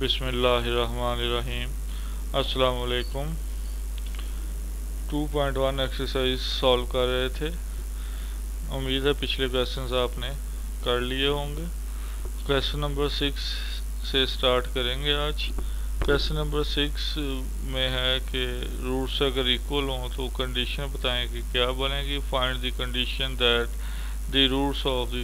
बिस्मिल्लाहिर्रहमानिर्रहीम। अस्सलाम वालेकुम। 2.1 एक्सरसाइज सॉल्व कर रहे थे। उम्मीद है पिछले क्वेश्चंस आपने कर लिए होंगे। क्वेश्चन नंबर 6 से स्टार्ट करेंगे आज। क्वेश्चन नंबर 6 में है कि रूट्स अगर इक्वल हों तो कंडीशन बताएं कि क्या बनेगी। Find the condition that the roots of the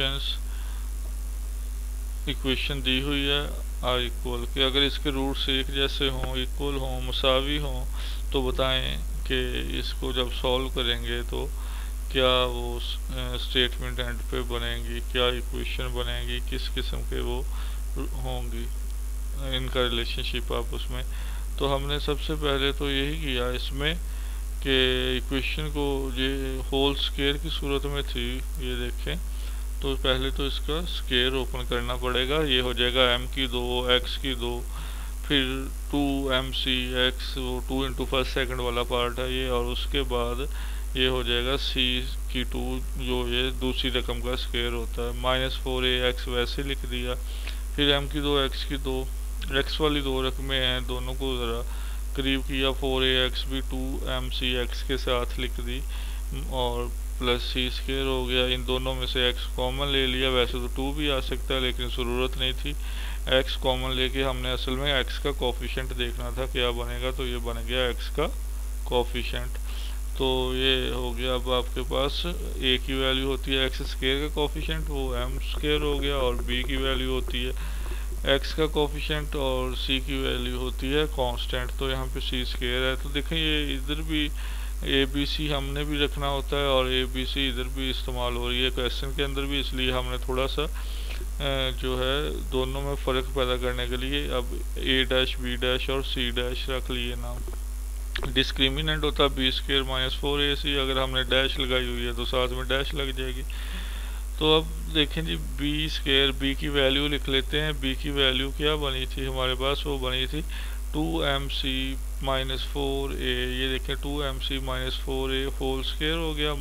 equation दी हुई है आर इक्वल, कि अगर इसके रूट्स एक जैसे हों, इक्वल हों, मसावी हों, तो बताएं कि इसको जब सॉल्व करेंगे तो क्या वो स्टेटमेंट एंड पे बनेंगी, क्या इक्वेशन बनेगी, किस किस्म के वो होंगी, इनका रिलेशनशिप आपस में। तो हमने सबसे पहले तो यही किया इसमें कि इक्वेशन को ये होल स्क्वायर की सूरत में थी, ये देखें। तो पहले तो इसका स्क्वायर ओपन करना पड़ेगा। ये हो जाएगा m की 2 x की 2, फिर 2mc x, वो 2 इंटू फर्स्ट सेकेंड वाला पार्ट है ये, और उसके बाद ये हो जाएगा c की 2, जो ये दूसरी रकम का स्क्वायर होता है। -4ax वैसे लिख दिया। फिर m की 2 x की 2, x वाली दो रकमें हैं, दोनों को ज़रा करीब किया। 4ax भी 2mc x के साथ लिख दी, और प्लस सी स्क्वायर हो गया। इन दोनों में से x कॉमन ले लिया। वैसे तो 2 भी आ सकता है लेकिन ज़रूरत नहीं थी। x कॉमन लेके हमने असल में x का कोफिशिएंट देखना था क्या बनेगा, तो ये बन गया x का कोफिशिएंट। तो ये हो गया। अब आपके पास a की वैल्यू होती है x स्क्वायर का कोफिशिएंट, वो m स्क्वायर हो गया, और b की वैल्यू होती है x का कोफिशिएंट, और c की वैल्यू होती है कांस्टेंट। तो यहाँ पे c स्क्वायर है। तो देखें ये इधर भी ए बी सी हमने भी रखना होता है, और ए बी सी इधर भी इस्तेमाल हो रही है क्वेश्चन के अंदर भी, इसलिए हमने थोड़ा सा जो है दोनों में फ़र्क पैदा करने के लिए अब ए डैश बी डैश और सी डैश रख लिए नाम। डिस्क्रिमिनेंट होता है बी स्क्वायर -4ac। अगर हमने डैश लगाई हुई है तो साथ में डैश लग जाएगी। तो अब देखें जी, बी स्क्वायर, बी की वैल्यू लिख लेते हैं। बी की वैल्यू क्या बनी थी हमारे पास, वो बनी थी 2mc -4a। ये देखें 2mc -4a होल स्क्वायर हो गया,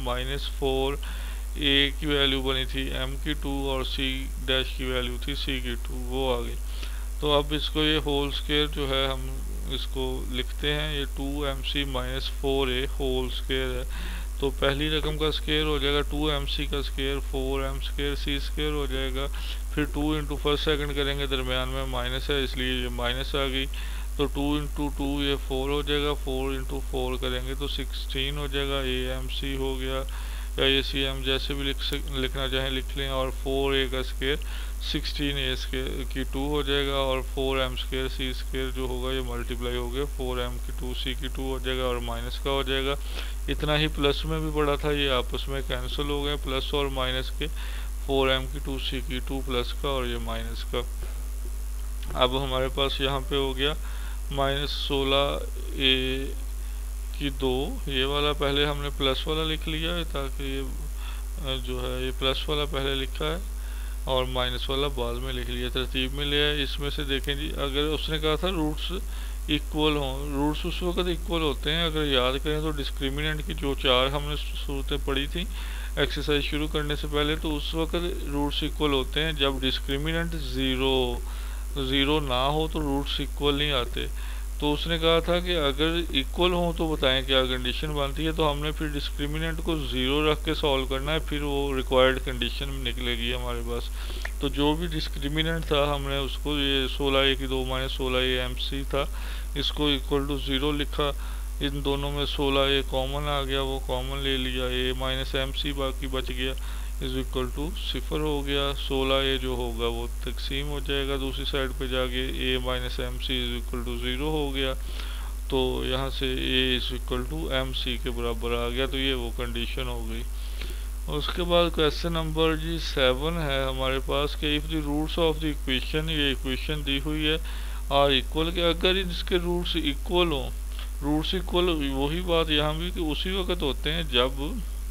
-4a की वैल्यू बनी थी m की 2, और c डैश की वैल्यू थी c की 2, वो आ गई। तो अब इसको ये होल स्क्वायर जो है हम इसको लिखते हैं, ये 2mc -4a होल स्क्वायर है। तो पहली रकम का स्क्वायर हो जाएगा 2mc का square, 4m square c square हो जाएगा। फिर 2 इंटू फर्स्ट सेकेंड करेंगे, दरमियान में माइनस है इसलिए ये माइनस आ गई। तो 2 इंटू 2 ये 4 हो जाएगा, 4 इंटू 4 करेंगे तो 16 हो जाएगा। amc हो गया, या acm जैसे भी लिखना चाहें लिख लें। और 4a का स्क्वायर 16a स्क्वायर की 2 हो जाएगा, और 4m स्क्वायर c स्क्वायर जो होगा ये मल्टीप्लाई हो गया, 4m की 2 c की 2 हो जाएगा, और माइनस का हो जाएगा। इतना ही प्लस में भी पड़ा था, ये आपस में कैंसिल हो गए प्लस और माइनस के। 4m की 2 c की 2 प्लस का, और ये माइनस का। अब हमारे पास यहाँ पे हो गया -16a की 2। ये वाला पहले हमने प्लस वाला लिख लिया है, ताकि ये जो है ये प्लस वाला पहले लिखा है और माइनस वाला बाद में लिख लिया, तरतीब में लिया है। इसमें से देखें जी, अगर उसने कहा था रूट्स इक्वल हों, रूट्स उस वक्त इक्वल होते हैं अगर याद करें तो डिस्क्रिमिनेंट की जो 4 हमने सूरतें पढ़ी थी एक्सरसाइज शुरू करने से पहले, तो उस वक्त रूट्स इक्वल होते हैं जब डिस्क्रिमिनेंट ज़ीरो ना हो तो रूट्स इक्वल नहीं आते। तो उसने कहा था कि अगर इक्वल हो तो बताएं क्या कंडीशन बनती है। तो हमने फिर डिस्क्रिमिनेंट को 0 रख के सॉल्व करना है, फिर वो रिक्वायर्ड कंडीशन निकलेगी हमारे पास। तो जो भी डिस्क्रिमिनेंट था हमने उसको, ये 16a की 2 -16a mc था, इसको इक्वल टू 0 लिखा। इन दोनों में 16a कॉमन आ गया, वो कॉमन ले लिया, a -mc बाकी बच गया, इज इक्वल टू 0 हो गया। 16a जो होगा वो तकसीम हो जाएगा दूसरी साइड पे जाके, a -mc is equal to 0 हो गया। तो यहाँ से a is equal to mc के बराबर आ गया। तो ये वो कंडीशन हो गई। उसके बाद क्वेश्चन नंबर जी 7 है हमारे पास कि if the roots of the equation, ये इक्वेशन दी हुई है आर इक्वल, के अगर इसके रूट्स इक्वल हों। रूट्स इक्वल वही बात यहाँ भी कि उसी वक्त होते हैं जब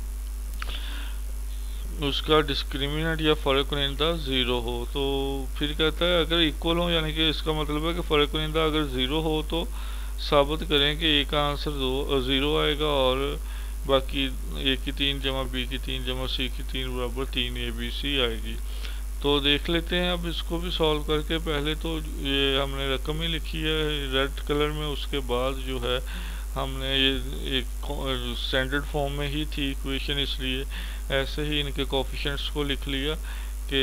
उसका डिस्क्रिमिनेंट या फ़र्क कुनिंदा 0 हो। तो फिर कहता है अगर इक्वल हो, यानी कि इसका मतलब है कि फ़र्क कुनिंदा अगर 0 हो तो साबित करें कि ए का आंसर 0 आएगा, और बाकी a की 3 जमा b की 3 जमा c की 3 बराबर 3 abc आएगी। तो देख लेते हैं अब इसको भी सॉल्व करके। पहले तो ये हमने रकम ही लिखी है रेड कलर में, उसके बाद जो है हमने ये एक स्टैंडर्ड फॉर्म में ही थी इक्वेशन, इसलिए ऐसे ही इनके कोफिशिएंट्स को लिख लिया कि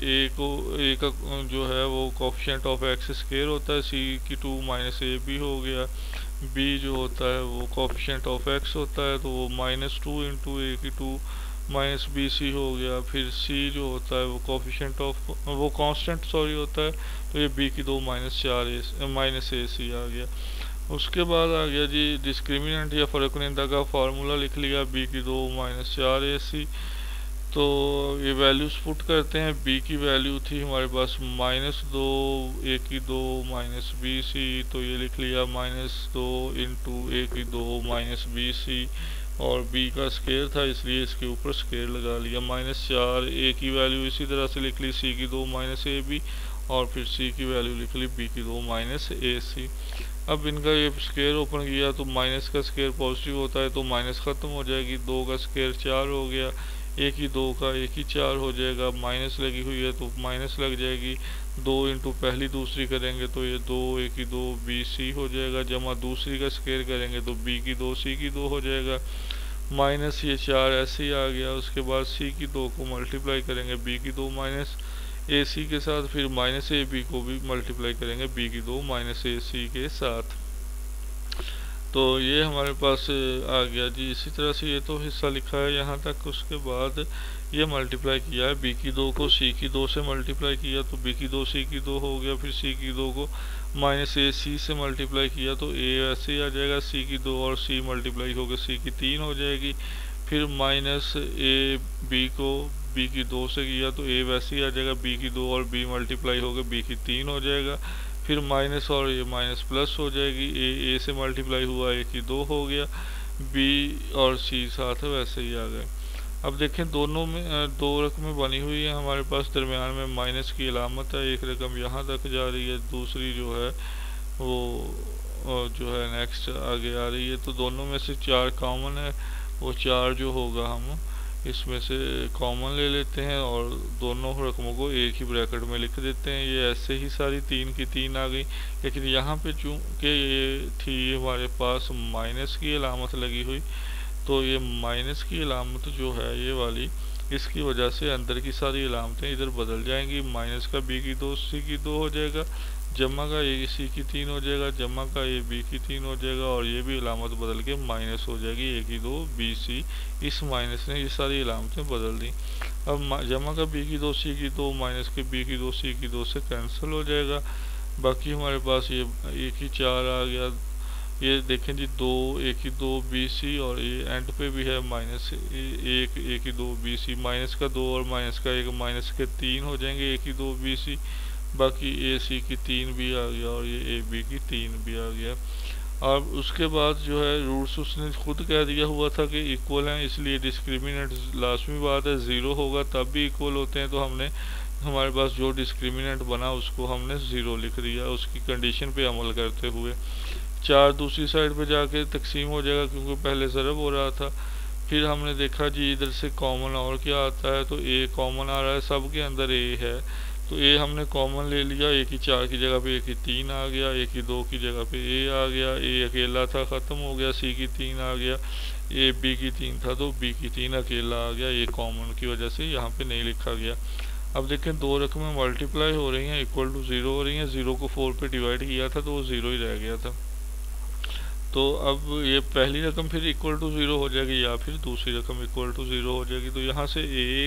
ए का जो है वो कोफिशिएंट ऑफ एक्स स्क्वायर होता है, सी की 2 माइनस ए बी हो गया, बी जो होता है वो कोफिशिएंट ऑफ एक्स होता है तो वो -2 इंटू ए की 2 माइनस बी सी हो गया। फिर सी जो होता है वो कोफिशिएंट ऑफ वो कांस्टेंट सॉरी होता है तो ये बी की 2 माइनस ए सी आ गया। उसके बाद आ गया जी डिस्क्रिमिनेंट या फर्कनिंदा का फार्मूला लिख लिया, बी की 2 माइनस 4 ए सी। तो ये वैल्यूज पुट करते हैं। बी की वैल्यू थी हमारे पास -2, ए की 2 माइनस बी सी, तो ये लिख लिया -2 इंटू ए की 2 माइनस बी सी, और बी का स्केयर था इसलिए इसके ऊपर स्केयर लगा लिया -4। ए की वैल्यू इसी तरह से लिख ली, सी की 2 माइनस ए बी, और फिर सी की वैल्यू लिख ली बी की 2 माइनस ए सी। अब इनका ये स्केयर ओपन किया तो माइनस का स्केयर पॉजिटिव होता है तो माइनस ख़त्म हो जाएगी, 2 का स्केयर 4 हो गया, एक ही 2 का एक ही 4 हो जाएगा, माइनस लगी हुई है तो माइनस लग जाएगी, 2 इंटू पहली दूसरी करेंगे तो ये 2 ए की 2 बी सी हो जाएगा, जमा दूसरी का स्केयर करेंगे तो बी की 2 सी की 2 हो जाएगा, माइनस ये 4 ऐसे ही आ गया। उसके बाद सी की 2 को मल्टीप्लाई करेंगे बी की 2 माइनस ए सी के साथ, फिर माइनस ए बी को भी मल्टीप्लाई करेंगे बी की 2 माइनस ए सी के साथ। तो ये हमारे पास आ गया जी। इसी तरह से ये तो हिस्सा लिखा है यहाँ तक। उसके बाद ये मल्टीप्लाई किया है, बी की 2 को सी की 2 से मल्टीप्लाई किया तो बी की 2 सी की 2 हो गया, फिर सी की 2 को माइनस ए सी से मल्टीप्लाई किया तो ए ऐसे ही आ जाएगा, सी की 2 और सी मल्टीप्लाई होकर सी की 3 हो जाएगी, फिर माइनस ए बी को बी की 2 से किया तो ए वैसे ही आ जाएगा, बी की 2 और बी मल्टीप्लाई होकर बी की 3 हो जाएगा, फिर माइनस और ये माइनस प्लस हो जाएगी, ए से मल्टीप्लाई हुआ ए की 2 हो गया, बी और सी साथ है वैसे ही आ गए। अब देखें दोनों में दो रकमें बनी हुई है हमारे पास, दरमियान में माइनस की अलामत है, एक रकम यहाँ तक जा रही है, दूसरी जो है वो जो है नेक्स्ट आगे आ रही है। तो दोनों में से 4 कॉमन है, वो 4 जो होगा हम इसमें से कॉमन ले लेते हैं और दोनों रकमों को एक ही ब्रैकेट में लिख देते हैं। ये ऐसे ही सारी 3 की 3 आ गई, लेकिन यहाँ पे चूँकि ये थी हमारे पास माइनस की अलामत लगी हुई, तो ये माइनस की अलामत जो है ये वाली, इसकी वजह से अंदर की सारी अलामतें इधर बदल जाएंगी। माइनस का बी की 2 सी की 2 हो जाएगा, जमा का ए सी की 3 हो जाएगा, जमा का ए बी की 3 हो जाएगा, और ये भी अलामत बदल के माइनस हो जाएगी, ए की 2 बी सी। इस माइनस ने ये सारी अलामतें बदल दी। अब जमा का बी की 2 सी की 2 माइनस के बी की 2 सी की 2 से कैंसिल हो जाएगा। बाकी हमारे पास ये एक ही 4 आ गया। ये देखें जी 2 ए की 2 बी सी, और ये एंड पे भी है माइनस 1 ए की 2 बी सी, माइनस का 2 और माइनस का 1 माइनस के 3 हो जाएंगे, ए की 2 बी सी, बाकी ए सी की 3 भी आ गया और ये ए बी की 3 भी आ गया। और उसके बाद जो है रूट्स उसने खुद कह दिया हुआ था कि इक्वल हैं, इसलिए डिस्क्रिमिनेंट लाजमी बात है 0 होगा तब भी इक्वल होते हैं, तो हमने हमारे पास जो डिस्क्रिमिनेंट बना उसको हमने 0 लिख दिया उसकी कंडीशन पे अमल करते हुए। 4 दूसरी साइड पे जाके तकसीम हो जाएगा क्योंकि पहले ज़रब हो रहा था। फिर हमने देखा जी इधर से कॉमन और क्या आता है, तो ए कॉमन आ रहा है, सब के अंदर ए है, तो ए हमने कॉमन ले लिया, ए की 4 की जगह पे ए की 3 आ गया, ए की 2 की जगह पे ए आ गया, ए अकेला था ख़त्म हो गया, सी की 3 आ गया, ए बी की 3 था तो बी की 3 अकेला आ गया, ए कॉमन की वजह से यहाँ पे नहीं लिखा गया। अब देखें दो रकमें मल्टीप्लाई हो रही हैं, इक्वल टू 0 हो रही हैं, 0 को 4 पे डिवाइड किया था तो वो 0 ही रह गया था। तो अब ये पहली रकम फिर इक्वल टू 0 हो जाएगी या फिर दूसरी रकम इक्वल टू 0 हो जाएगी। तो यहाँ से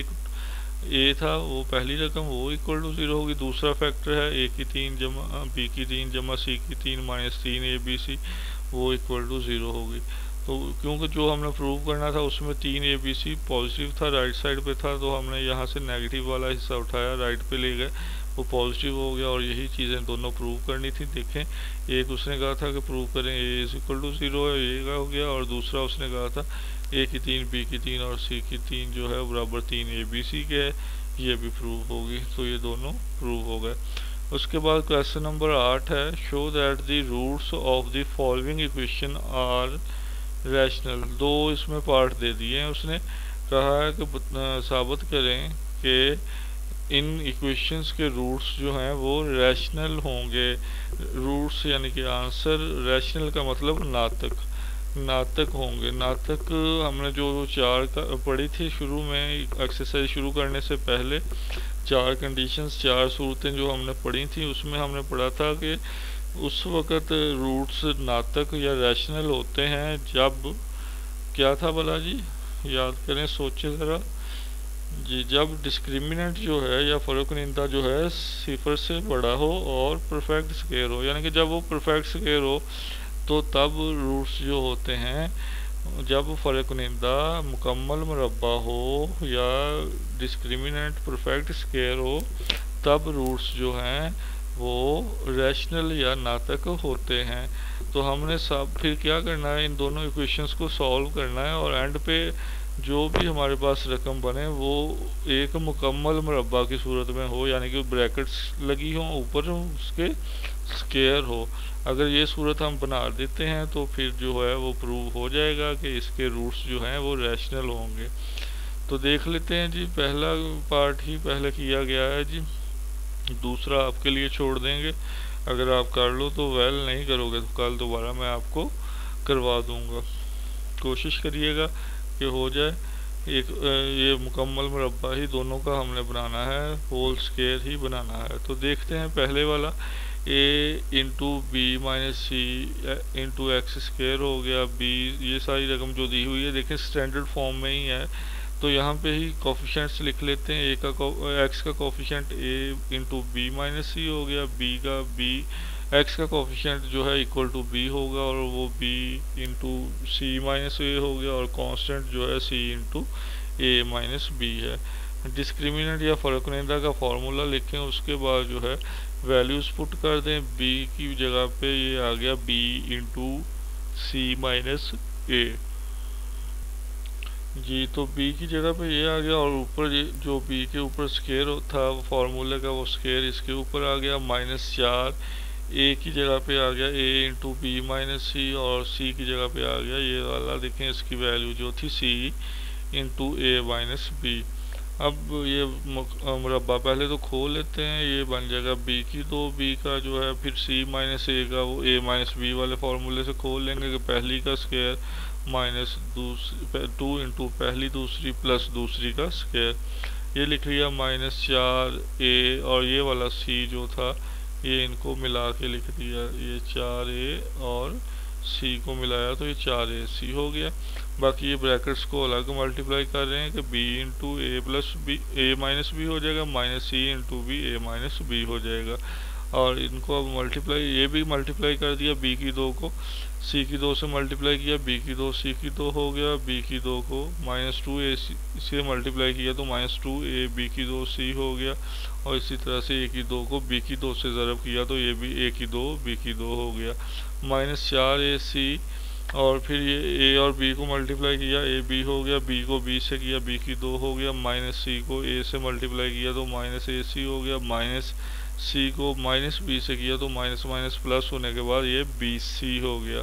ए था वो पहली रकम वो इक्वल टू 0 होगी। दूसरा फैक्टर है ए की 3 जमा बी की 3 जमा सी की 3 माइनस 3 ए बी सी, वो इक्वल टू 0 होगी। तो क्योंकि जो हमने प्रूव करना था उसमें 3 ए बी सी पॉजिटिव था, राइट साइड पे था, तो हमने यहाँ से नेगेटिव वाला हिस्सा उठाया, राइट पे ले गए, वो पॉजिटिव हो गया। और यही चीज़ें दोनों प्रूव करनी थी। देखें एक उसने कहा था कि प्रूव करें ए इज इक्वल टू 0 है, ये का हो गया, और दूसरा उसने कहा था ए की 3 बी की 3 और सी की 3 जो है बराबर 3 ए बी सी के है, ये भी प्रूव होगी। तो ये दोनों प्रूव हो गए। उसके बाद क्वेश्चन नंबर 8 है, show that the roots of the following equation are rational. दो इसमें पार्ट दे दिए हैं। उसने कहा है कि साबित करें कि इन इक्वेशंस के रूट्स जो हैं वो रैशनल होंगे। रूट्स यानी कि आंसर, रैशनल का मतलब नातक, नातक होंगे। नातक हमने जो चार का पढ़ी थी शुरू में, एक्सरसाइज शुरू करने से पहले चार कंडीशंस, चार सूरतें जो हमने पढ़ी थी, उसमें हमने पढ़ा था कि उस वक़्त रूट्स नातक या रैशनल होते हैं जब, क्या था भला जी, याद करें, सोचें ज़रा जी, जब डिस्क्रिमिनेंट जो है या फ़र्क़निंदा जो है सिफर से बड़ा हो और परफेक्ट स्क्वायर हो, यानी कि जब वो परफेक्ट स्क्वायर हो तो तब रूट्स जो होते हैं, जब फ़र्क़निंदा मुकम्मल मुरब्बा हो या डिस्क्रिमिनेंट परफेक्ट स्क्वायर हो, तब रूट्स जो हैं वो रैशनल या नातक होते हैं। तो हमने सब फिर क्या करना है, इन दोनों इक्वेशंस को सॉल्व करना है और एंड पे जो भी हमारे पास रकम बने वो एक मुकम्मल मुरब्बा की सूरत में हो, यानी कि ब्रैकेट्स लगी हों, ऊपर उसके स्क्वायर हो। अगर ये सूरत हम बना देते हैं तो फिर जो है वो प्रूव हो जाएगा कि इसके रूट्स जो हैं वो रैशनल होंगे। तो देख लेते हैं जी, पहला पार्ट ही पहले किया गया है जी, दूसरा आपके लिए छोड़ देंगे। अगर आप कर लो तो वेल, नहीं करोगे तो कल दोबारा मैं आपको करवा दूंगा। कोशिश करिएगा कि हो जाए। एक ये मुकम्मल मुरब्बा ही दोनों का हमने बनाना है, होल स्क्वायर ही बनाना है। तो देखते हैं पहले वाला, a into B minus C into X square हो गया b, ये सारी रकम जो दी हुई है देखें स्टैंडर्ड फॉर्म में ही है। तो यहाँ पे ही कोफिशिएंट्स लिख लेते हैं। a का x का coefficient a into B minus C हो गया, x का कोफिशिएंट जो है इक्वल टू b होगा और वो b into C minus A हो गया, और कांस्टेंट जो है c into A minus B है। डिस्क्रिमिनेंट या फ़र्क़निंदा का फार्मूला लिखें, उसके बाद जो है वैल्यूज़ पुट कर दें। b की जगह पे ये आ गया b into C minus A जी, तो b की जगह पे ये आ गया, और ऊपर ये जो b के ऊपर स्क्वायर था फार्मूले का, वो स्क्वायर इसके ऊपर आ गया। -4 a की जगह पे आ गया a into B minus C, और c की जगह पे आ गया ये वाला, देखें इसकी वैल्यू जो थी c into A minus B. अब ये मुरब्बा पहले तो खोल लेते हैं, ये बन जाएगा b की 2b का जो है, फिर c माइनस ए का वो a माइनस बी वाले फार्मूले से खोल लेंगे कि पहली का स्क्वायर माइनस 2 इंटू पहली दूसरी प्लस दूसरी का स्क्वायर, ये लिख लिया -4a, और ये वाला c जो था ये इनको मिला के लिख दिया, ये 4a और c को मिलाया तो ये 4ac हो गया। बाकी ये ब्रैकेट्स को अलग मल्टीप्लाई कर रहे हैं कि b into A plus B A minus B हो जाएगा, minus c into B A minus B हो जाएगा। और इनको अब मल्टीप्लाई, ये भी मल्टीप्लाई कर दिया, b की 2 को c की 2 से मल्टीप्लाई किया, b की 2 c की 2 हो गया, b की 2 को -2a से मल्टीप्लाई किया तो -2a b की 2 c हो गया, और इसी तरह से a की 2 को b की 2 से ज़रब किया तो ये भी a की 2 b की 2 हो गया। -4ac, और फिर ये a और b को मल्टीप्लाई किया, a b हो गया, b को b से किया, b की 2 हो गया, -c को a से मल्टीप्लाई किया तो -ac हो गया, -c को -b से किया तो माइनस माइनस प्लस होने के बाद ये bc हो गया।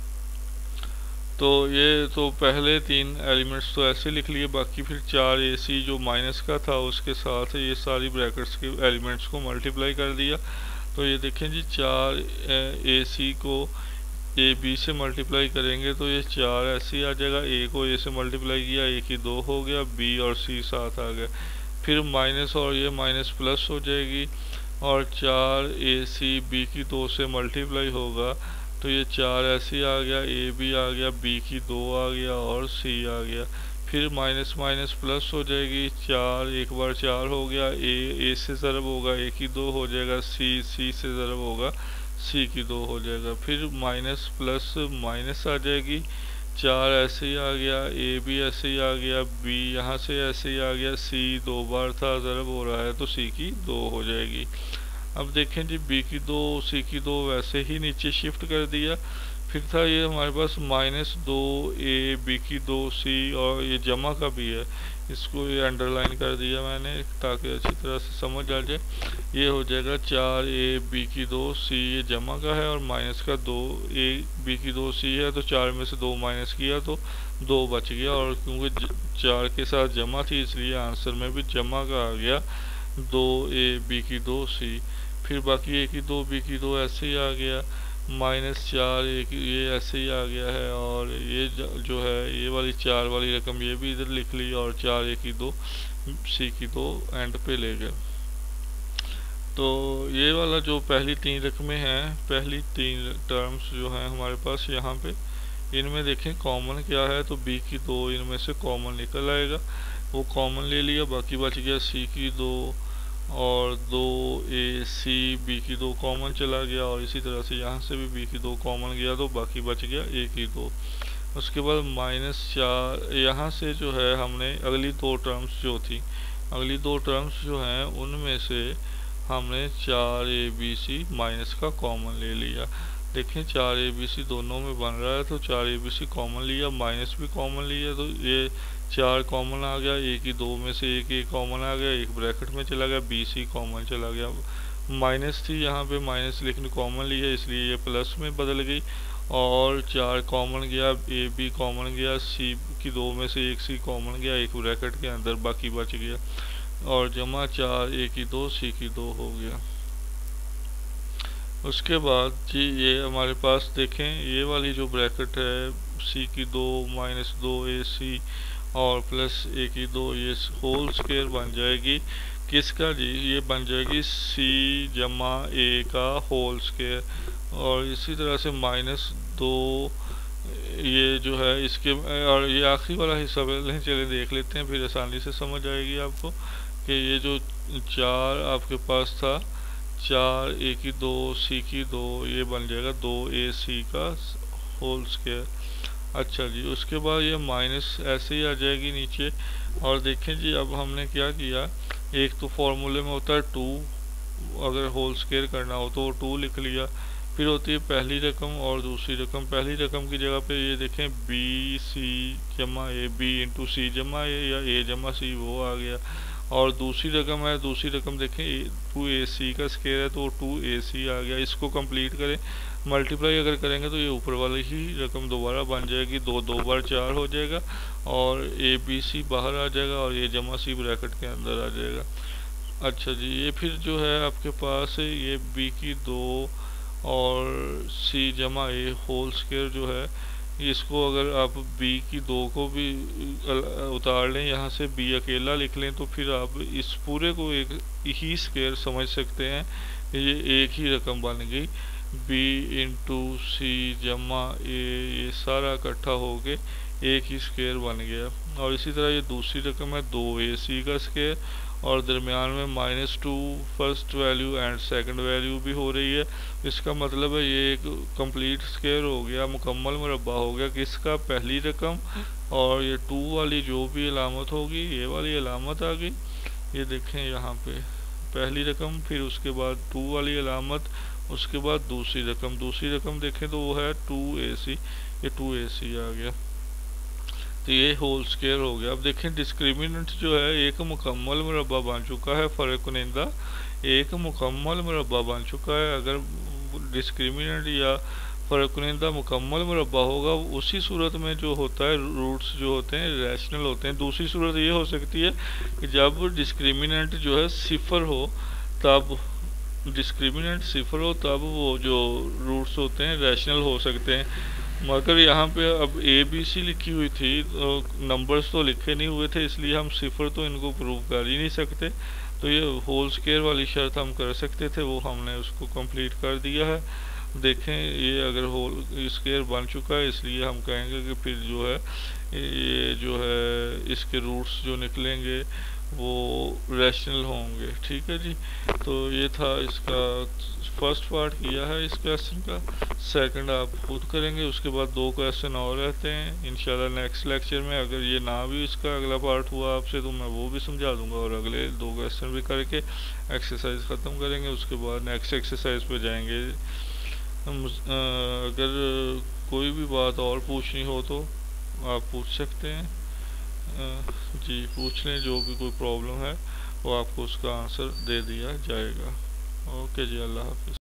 तो ये तो पहले 3 एलिमेंट्स तो ऐसे लिख लिए, बाकी फिर 4ac जो माइनस का था उसके साथ ये सारी ब्रैकेट्स के एलिमेंट्स को मल्टीप्लाई कर दिया। तो ये देखें जी, 4ac को ab से मल्टीप्लाई करेंगे तो ये 4 ऐसे आ जाएगा, a को a से मल्टीप्लाई किया, a की 2 हो गया, b और c साथ आ गए, फिर माइनस और ये माइनस प्लस हो जाएगी, और 4ac b की 2 से मल्टीप्लाई होगा तो ये 4 ऐसे आ गया, a b आ गया, b की 2 आ गया और c आ गया, फिर माइनस माइनस प्लस हो जाएगी, 4 एक बार 4 हो गया, a से ज़रब होगा, a की 2 हो जाएगा, c से ज़रब होगा, c की 2 हो जाएगा, फिर माइनस प्लस माइनस आ जाएगी, 4 ऐसे ही आ गया, a भी ऐसे ही आ गया, b यहाँ से ऐसे ही आ गया, c 2 बार था ज़रब हो रहा है तो c की 2 हो जाएगी। अब देखें जी, b की 2 c की 2 वैसे ही नीचे शिफ्ट कर दिया, फिर था ये हमारे पास -2a b की 2 c, और ये जमा का भी है, इसको ये अंडरलाइन कर दिया मैंने ताकि अच्छी तरह से समझ आ जाए। ये हो जाएगा 4a b की 2 c, ये जमा का है, और माइनस का 2a b की 2 c है, तो 4 में से 2 माइनस किया तो 2 बच गया, और क्योंकि 4 के साथ जमा थी इसलिए आंसर में भी जमा का आ गया, 2a b की 2c, फिर बाकी a की 2 b की 2 ऐसे ही आ गया, -4 ये ऐसे ही आ गया है, और ये जो है ये वाली 4 वाली रकम ये भी इधर लिख ली, और 4a की 2 c की 2 एंड पे ले गए। तो ये वाला जो पहली 3 रकमें हैं, पहली 3 टर्म्स जो हैं हमारे पास यहाँ पे, इनमें देखें कॉमन क्या है, तो b की 2 इनमें से कॉमन निकल आएगा, वो कॉमन ले लिया, बाकी बच गया c की 2 और 2ac b की 2 कॉमन चला गया, और इसी तरह से यहाँ से भी b की 2 कॉमन गया, तो बाकी बच गया a की 2। उसके बाद -4 यहाँ से जो है हमने अगली 2 टर्म्स जो थी, अगली 2 टर्म्स जो हैं उनमें से हमने 4abc माइनस का कॉमन ले लिया। देखें 4abc दोनों में बन रहा है, तो 4abc कॉमन लिया, माइनस भी कॉमन लिया, तो ये 4 कॉमन आ गया, a की 2 में से एक कॉमन आ गया, एक ब्रैकेट में चला गया, bc कॉमन चला गया। माइनस थी यहाँ पे माइनस, लेकिन कॉमन लिया इसलिए ये प्लस में बदल गई, और 4 कॉमन गया, ab कॉमन गया, c की 2 में से एक c कॉमन गया, एक ब्रैकेट के अंदर, बाकी बच गया, और जमा 4 a की 2 c की 2 हो गया। उसके बाद जी ये हमारे पास देखें ये वाली जो ब्रैकेट है c की 2 -2ac और प्लस a की 2, ये होल स्क्वायर बन जाएगी किसका जी, ये बन जाएगी c जमा a का होल स्क्वायर, और इसी तरह से -2 ये जो है इसके, और ये आखिरी वाला हिस्सा पहले चले देख लेते हैं, फिर आसानी से समझ आएगी आपको कि ये जो 4 आपके पास था, 4 a की 2 c की 2, ये बन जाएगा 2ac का होल स्क्वायर। अच्छा जी, उसके बाद ये माइनस ऐसे ही आ जाएगी नीचे, और देखें जी अब हमने क्या किया, एक तो फॉर्मूले में होता है 2, अगर होल स्क्वायर करना हो तो 2 लिख लिया, फिर होती है पहली रकम और दूसरी रकम। पहली रकम की जगह पे ये देखें bc जमा a, b इंटू सी जमा a या a जमा c, वो आ गया, और दूसरी रकम है, दूसरी रकम देखें 2ac का स्क्वायर है तो 2ac आ गया। इसको कंप्लीट करें, मल्टीप्लाई अगर करेंगे तो ये ऊपर वाली ही रकम दोबारा बन जाएगी, 2 बार 4 हो जाएगा, और abc बाहर आ जाएगा, और ये जमा c ब्रैकेट के अंदर आ जाएगा। अच्छा जी, ये फिर जो है आपके पास ये b की 2 और c जमा a होल स्क्वायर जो है, इसको अगर आप b की 2 को भी उतार लें, यहाँ से b अकेला लिख लें, तो फिर आप इस पूरे को एक ही स्क्वायर समझ सकते हैं, ये एक ही रकम बन गई, b इंटू सी जमा a, ये सारा इकट्ठा हो के एक ही स्क्वायर बन गया। और इसी तरह ये दूसरी रकम है 2ac का स्क्वायर, और दरमियान में -2 first value and second value भी हो रही है। इसका मतलब है ये एक कंप्लीट स्क्वायर हो गया, मुकम्मल मुरब्बा हो गया किसका, पहली रकम, और ये 2 वाली जो भी अलामत होगी ये वाली अलामत आ गई, ये देखें यहाँ पे पहली रकम, फिर उसके बाद 2 वाली अलामत, उसके बाद दूसरी रकम देखें तो वो है 2ac, ये 2ac आ गया, तो ये होल स्क्वायर हो गया। अब देखें डिस्क्रिमिनेंट जो है एक मुकम्मल मुरब्बा बन चुका है, फ़र्क कुनिंदा एक मुकम्मल मुरब्बा बन चुका है। अगर डिस्क्रिमिनेंट या फ़र्क कुनिंदा मुकम्मल मुरब्बा होगा, उसी सूरत में जो होता है रूट्स जो होते हैं रैशनल होते हैं। दूसरी सूरत ये हो सकती है कि जब डिस्क्रिमिनेंट जो है सिफर हो, तब डिस्क्रिमिनेंट सिफर हो तब वो जो रूट्स होते हैं रैशनल हो सकते हैं। मगर यहाँ पे अब ABC लिखी हुई थी, तो नंबर्स तो लिखे नहीं हुए थे, इसलिए हम सिफर तो इनको प्रूव कर ही नहीं सकते, तो ये होल स्क्वायर वाली शर्त हम कर सकते थे, वो हमने उसको कंप्लीट कर दिया है। देखें ये अगर होल स्क्वायर बन चुका है, इसलिए हम कहेंगे कि फिर जो है ये जो है इसके रूट्स जो निकलेंगे वो रैशनल होंगे। ठीक है जी, तो ये था इसका फर्स्ट पार्ट किया है इस क्वेश्चन का, सेकंड आप खुद करेंगे, उसके बाद 2 क्वेश्चन और रहते हैं इंशाल्लाह नेक्स्ट लेक्चर में। अगर ये ना भी इसका अगला पार्ट हुआ आपसे तो मैं वो भी समझा दूंगा, और अगले 2 क्वेश्चन भी करके एक्सरसाइज ख़त्म करेंगे, उसके बाद नेक्स्ट एक्सरसाइज पे जाएंगे। अगर कोई भी बात और पूछनी हो तो आप पूछ सकते हैं, जी पूछ लें, जो भी कोई प्रॉब्लम है वो आपको उसका आंसर दे दिया जाएगा। ओके जी, अल्लाह हाफिज़।